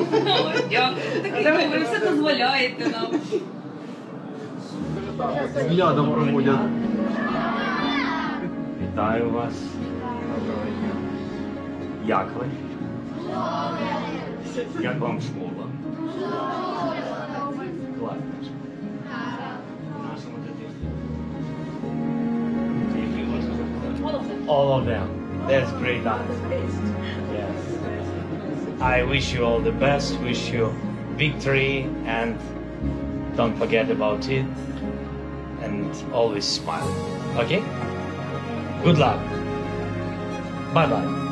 Такий добрий, все дозволяєте нам. Взглядом проводять. Вітаю вас. Доброго дня. Як ви? Як вам школа? Класно. У нашому дитинстві. All of them. That's great answer. Yes. I wish you all the best. Wish you victory and don't forget about it. And always smile. Okay? Good luck. Bye-bye.